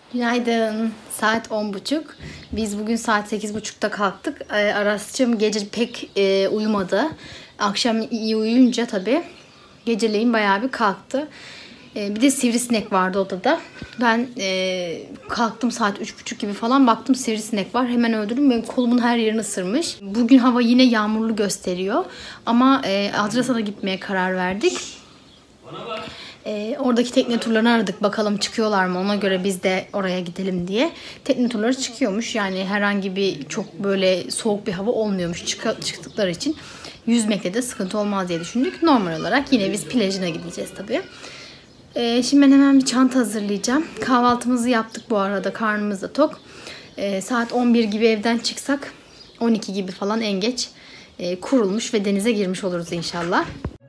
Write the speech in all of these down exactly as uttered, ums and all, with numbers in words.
Günaydın. Saat on buçuk. Biz bugün saat sekiz buçukta kalktık. Ee, Aras'cığım gece pek e, uyumadı. Akşam iyi uyuyunca tabii geceleyin bayağı bir kalktı. Ee, bir de sivrisinek vardı odada. Ben e, kalktım saat üç buçuk gibi falan, baktım sivrisinek var. Hemen öldürdüm. Benim kolumun her yerini ısırmış. Bugün hava yine yağmurlu gösteriyor. Ama e, Adrasan'a gitmeye karar verdik. Ee, oradaki tekne turlarını aradık. Bakalım çıkıyorlar mı? Ona göre biz de oraya gidelim diye. Tekne turları çıkıyormuş. Yani herhangi bir çok böyle soğuk bir hava olmuyormuş. Çık çıktıkları için yüzmekte de sıkıntı olmaz diye düşündük. Normal olarak yine biz plajına gideceğiz tabii. Ee, şimdi ben hemen bir çanta hazırlayacağım. Kahvaltımızı yaptık bu arada. Karnımız da tok. Ee, saat on bir gibi evden çıksak on iki gibi falan en geç e, kurulmuş ve denize girmiş oluruz inşallah.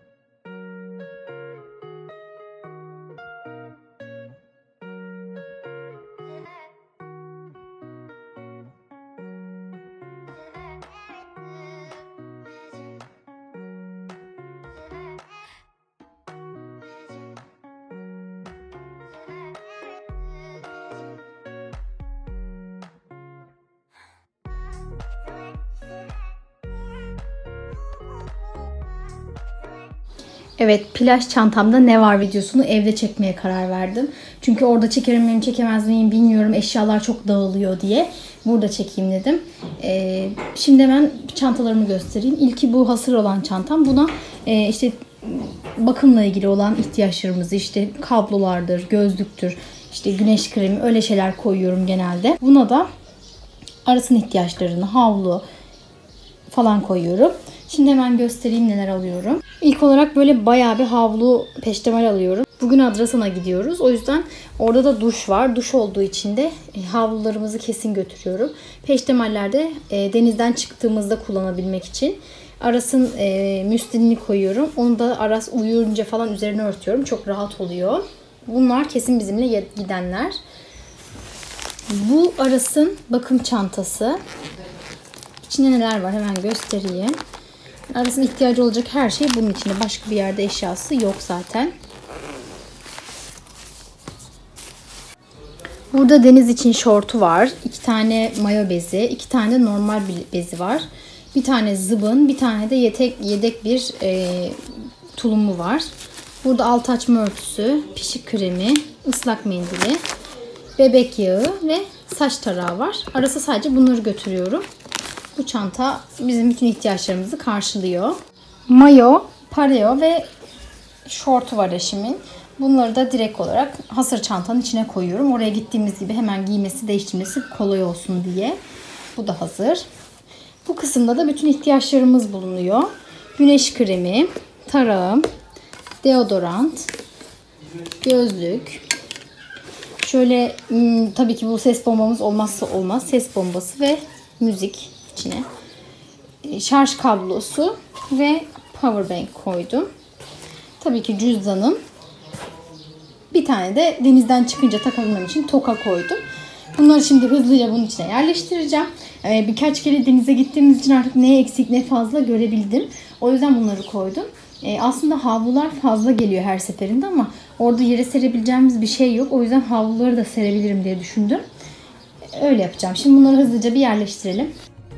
Evet, plaj çantamda ne var videosunu evde çekmeye karar verdim. Çünkü orada çekerim miyim çekemez miyim bilmiyorum. Eşyalar çok dağılıyor diye. Burada çekeyim dedim. Ee, şimdi hemen çantalarımı göstereyim. İlki bu hasır olan çantam. Buna e, işte bakımla ilgili olan ihtiyaçlarımızı, işte kablolardır, gözlüktür, işte güneş kremi, öyle şeyler koyuyorum genelde. Buna da Aras'ın ihtiyaçlarını, havlu falan koyuyorum. Şimdi hemen göstereyim neler alıyorum. İlk olarak böyle bayağı bir havlu peştemal alıyorum. Bugün Adrasan'a gidiyoruz. O yüzden orada da duş var. Duş olduğu için de havlularımızı kesin götürüyorum. Peştemaller de e, denizden çıktığımızda kullanabilmek için. Aras'ın e, müslinini koyuyorum. Onu da Aras uyuyunca falan üzerine örtüyorum. Çok rahat oluyor. Bunlar kesin bizimle gidenler. Bu Aras'ın bakım çantası. İçinde neler var hemen göstereyim. Aras'ın ihtiyacı olacak her şey bunun içinde. Başka bir yerde eşyası yok zaten. Burada deniz için şortu var. İki tane mayo bezi, iki tane normal bir bezi var. Bir tane zıbın, bir tane de yedek, yedek bir e, tulumu var. Burada alt açma örtüsü, pişik kremi, ıslak mendili, bebek yağı ve saç tarağı var. Aras'a sadece bunları götürüyorum. Bu çanta bizim bütün ihtiyaçlarımızı karşılıyor. Mayo, pareo ve şortu var eşimin. Bunları da direkt olarak hasır çantanın içine koyuyorum. Oraya gittiğimiz gibi hemen giymesi, değiştirmesi kolay olsun diye. Bu da hazır. Bu kısımda da bütün ihtiyaçlarımız bulunuyor. Güneş kremi, tarağım, deodorant, gözlük. Şöyle tabii ki bu ses bombamız olmazsa olmaz. Ses bombası ve müzik içine. Şarj kablosu ve powerbank koydum. Tabii ki cüzdanım. Bir tane de denizden çıkınca takabilmem için toka koydum. Bunları şimdi hızlıca bunun içine yerleştireceğim. Ee, birkaç kere denize gittiğimiz için artık ne eksik ne fazla görebildim. O yüzden bunları koydum. Ee, aslında havlular fazla geliyor her seferinde ama orada yere serebileceğimiz bir şey yok. O yüzden havluları da serebilirim diye düşündüm. Öyle yapacağım. Şimdi bunları hızlıca bir yerleştirelim.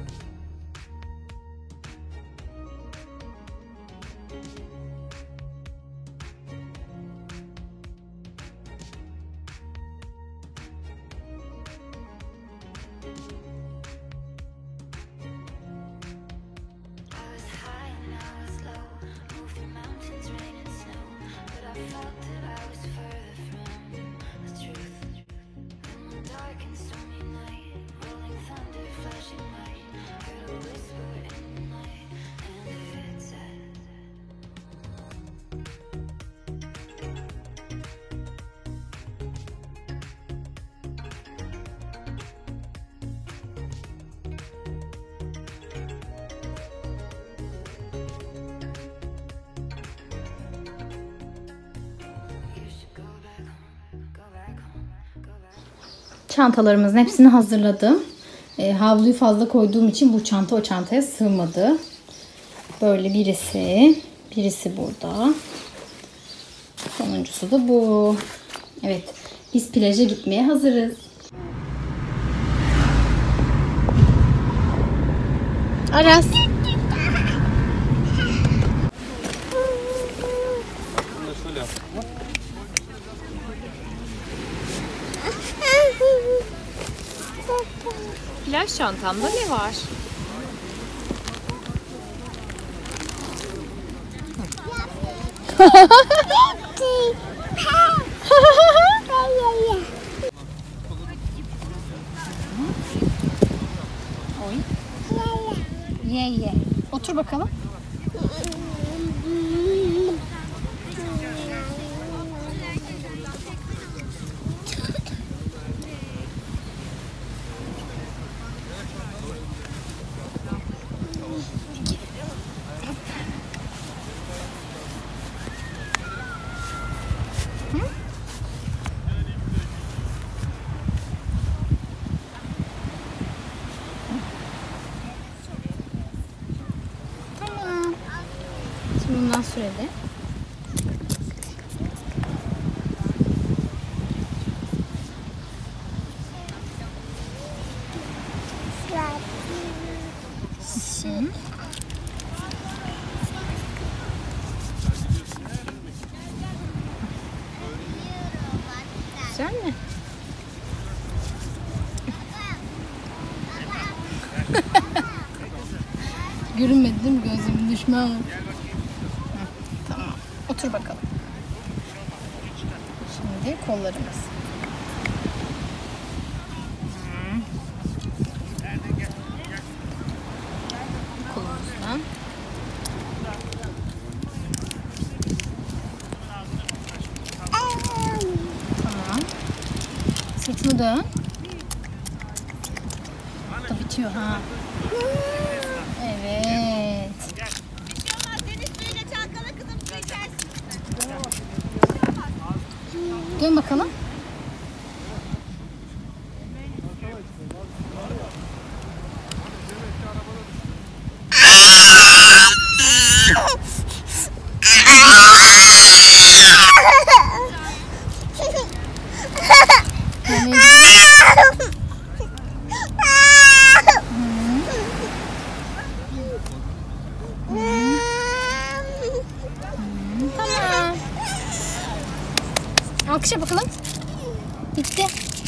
Çantalarımızın hepsini hazırladım. E, havluyu fazla koyduğum için bu çanta o çantaya sığmadı. Böyle birisi, birisi burada. Sonuncusu da bu. Evet, biz plaja gitmeye hazırız. Aras. Plaj çantamda ne var? Oy. Ye ye. Otur bakalım. Bundan sürede. Hı. Güzel mi? Görünmedi değil mi gözümün düşmanı? Tamam. Otur bakalım. Şimdi kollarımız. Hmm. Kolumuzdan. Tamam. Sırtını dön. Da bitiyor ha. Evet. Dön bakalım. Tamam. Alkışa bakalım. Bitti.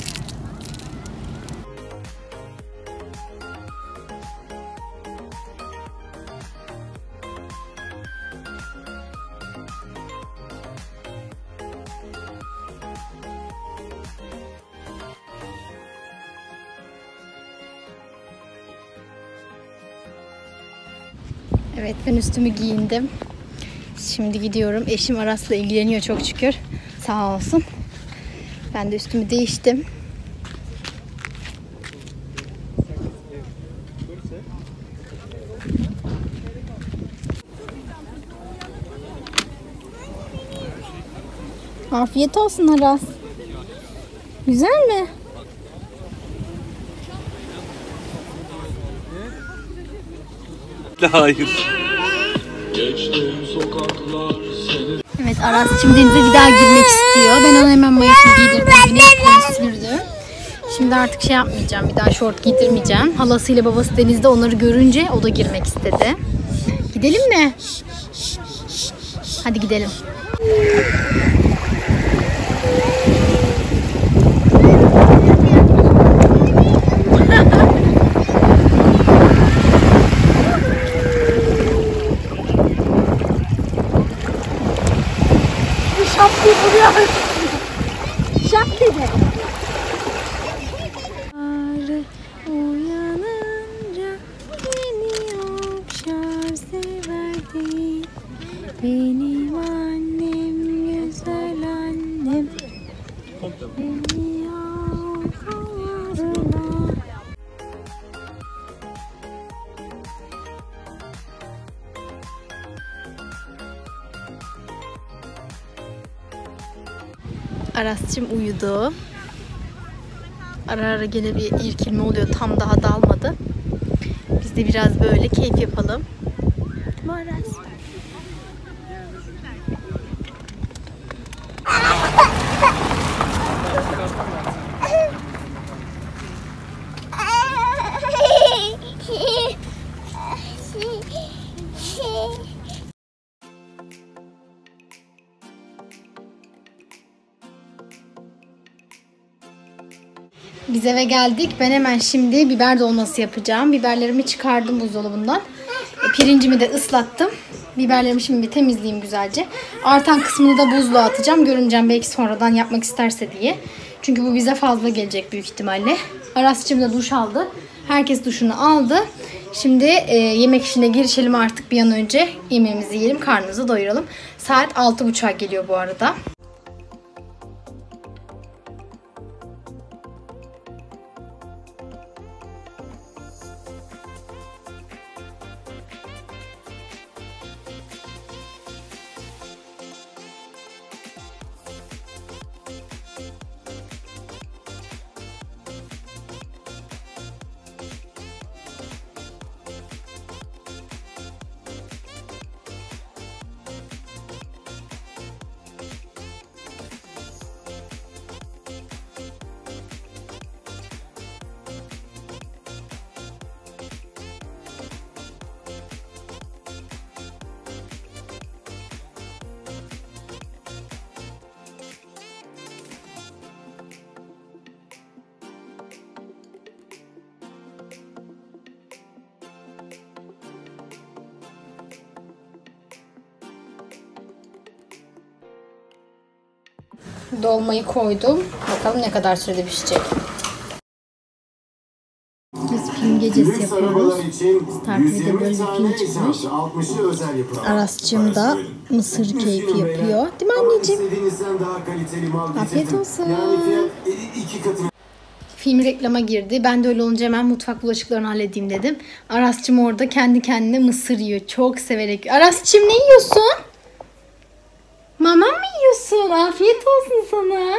Evet, ben üstümü giyindim. Şimdi gidiyorum. Eşim Aras'la ilgileniyor çok şükür. Sağ olsun. Ben de üstümü değiştim. Afiyet olsun Aras. Güzel mi? Hayır. Evet, Aras şimdi denize bir daha girmek istiyor. Ben ona hemen mayosunu giydirdim. Güneş kremi sürdü. Şimdi artık şey yapmayacağım. Bir daha şort giydirmeyeceğim. Halasıyla babası denizde, onları görünce o da girmek istedi. Gidelim mi? Hadi gidelim. Şap diye vuruyor. Şap dedi. Uyanınca beni okşar severdi. Benim annem, güzel annem. Beni al kollarına. Aras'cığım uyudu. Ara ara gene bir irkilme oluyor. Tam daha dalmadı. Biz de biraz böyle keyif yapalım. Değil mi Aras? Biz eve geldik. Ben hemen şimdi biber dolması yapacağım. Biberlerimi çıkardım buzdolabından. Pirincimi de ıslattım. Biberlerimi şimdi bir temizleyeyim güzelce. Artan kısmını da buzluğa atacağım. Görüneceğim belki sonradan yapmak isterse diye. Çünkü bu bize fazla gelecek büyük ihtimalle. Aras'cığım da duş aldı. Herkes duşunu aldı. Şimdi e, yemek işine girişelim artık bir an önce. Yemeğimizi yiyelim, karnımızı doyuralım. Saat altı buçuğa geliyor bu arada. Dolmayı koydum. Bakalım ne kadar sürede pişecek. Biz film gecesi yapıyoruz. Star T V'de böyle bir film çıkmış. Aras'cığım da mısır keyfi yapıyor. Değil mi anneciğim? Afiyet olsun. Film reklama girdi. Ben de öyle olunca hemen mutfak bulaşıklarını halledeyim dedim. Aras'cığım orada kendi kendine mısır yiyor. Çok severek. Aras'cığım ne yiyorsun? Mama mı yiyorsun? Afiyet olsun sana.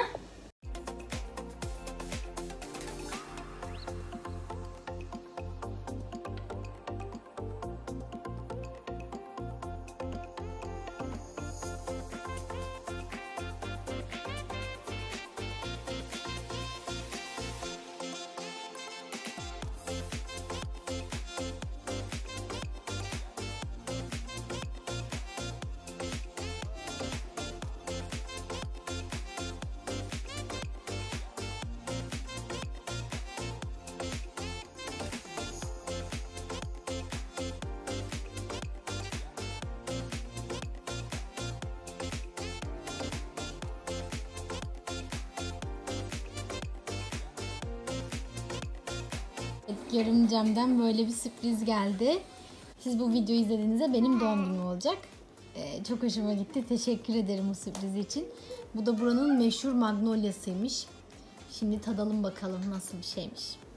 Görümcemden böyle bir sürpriz geldi. Siz bu videoyu izlediğinizde benim doğum günüm olacak. Ee, çok hoşuma gitti. Teşekkür ederim bu sürpriz için. Bu da buranın meşhur magnolia'sıymış. Şimdi tadalım bakalım nasıl bir şeymiş.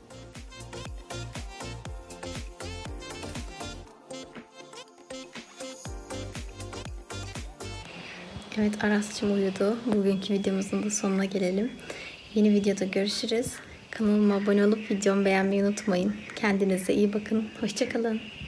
Evet, Aras'cığım uyudu. Bugünkü videomuzun da sonuna gelelim. Yeni videoda görüşürüz. Kanalıma abone olup videomu beğenmeyi unutmayın. Kendinize iyi bakın. Hoşça kalın.